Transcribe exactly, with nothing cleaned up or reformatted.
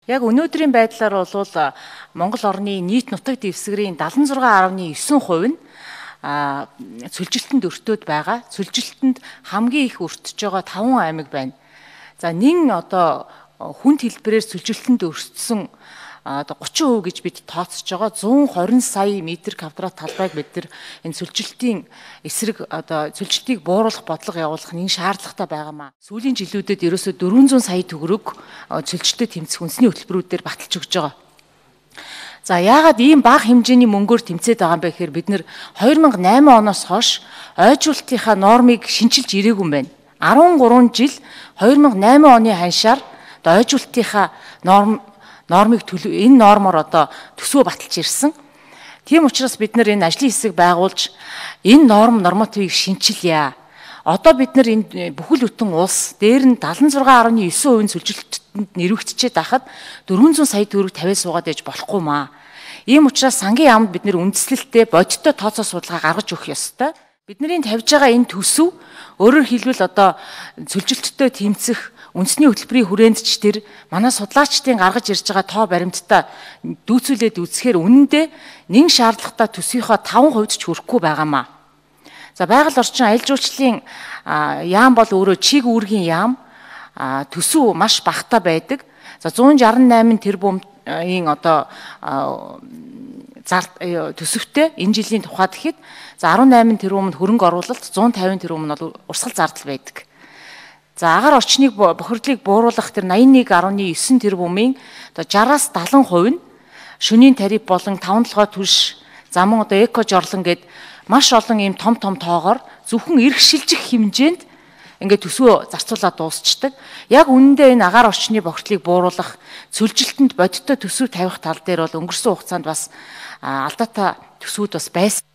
Яг өнөөдрийн байдлаар бол Монгол орны нийт нутаг дэвсгэрийн дадлан зургаан гаруй девять хувь нь цөлжилтөнд өртөөд байгаа. Цөлжилтөнд хамгийн их өртөж байгаа таван аймаг байна. За нэн одоо хүнд хэлбэрээр цөлжилтөнд өртсөн одоо гучин хувь гэж бид тооцож байгаа зуун хорин сая метр квадрат талбайг бид нар энэ цөлжилтийн эсрэг одоо цөлжилтийг бууруулах бодлого явуулах нэг шаардлагатай байгаамаа. Сүүлийн жилүүдэд ерөөсөө дөрвөн зуун сая төгрөг цөлжилтөд тэмцэх үндэсний хөтөлбөрүүдээр баталж өгч байгаа. За яагаад ийм бага хэмжээний мөнгөөр тэмцээд байгаа юм бэ гэхээр бид нар хоёр мянга и найман оноос хойш ойжуулалтынхаа нормыг шинчилж ирээгүй юм байна. арван гурван жил хоёр мянга и найман оны ханшаар одоо ойжуулалтынхаа норм нормыг төлөв энэ нормоор одоо төсвөө баталж ирсэн. Тийм учраас бид нар энэ ажлын хэсэг байгуулж энэ норм нормативыг шинчилъя. Одоо бид нар энэ бүхэл бүтэн улс дээр нь дадлан зургаан гаруй девять хувь цөлжилтөнд нэрвэгдчихэд байхад дөрвөн зуун сая төгрөг тавиад суугаад ээж болохгүй маа. Ийм учраас сангийн яамд бид нар үндэслэлтэй бодиттой тооцоо судалгаа гаргаж өгөх ёстой. Бидний тавьж байгаа энэ төсөв өөрөөр хэлбэл одоо цөлжилттэй тэмцэх үндэсний хөтөлбөрийн хүрээндч тэр манай судлаачдын гаргаж ирж байгаа тоо баримттай дүүцүүлээд үзэхээр үнэндээ нэг шаардлагатай төсвийнхөө таван хувьд ч хүрэхгүй байгаамаа. За байгаль орчин аялал жуулчлалын яам бол өөрөө чиг үүргийн яам төсөв маш багтаа байдаг. За зуун шарсан и найман тэрбумын одоо төсөвтэй энэ жилийн тухайд гэхэд за арван и найман тэрбумд хөрөнгө оруулалт зуун тавин тэрбум нь бол урсгал зардал байдаг. За агаар орчныг бохирдлыг бууруулах тэр найман и нэг гаруй девять тэрбумын одоо шестьдесят-аас сетэн хувь нь шөнийн тариф болон таван толгой түлш замун одоо эко жорлон гэд маш олон ийм том том тоогоор зөвхөн эрх шилжих хэмжээнд ингээд төсвөө зарцуулаад дуусчдаг. Яг үнэндээ энэ агаар орчны бохирдлыг бууруулах, цөлжилтөнд бодиттой төсөв тавих тал дээр бол өнгөрсөн хугацаанд бас алдаатай төсвүүд бас байсан.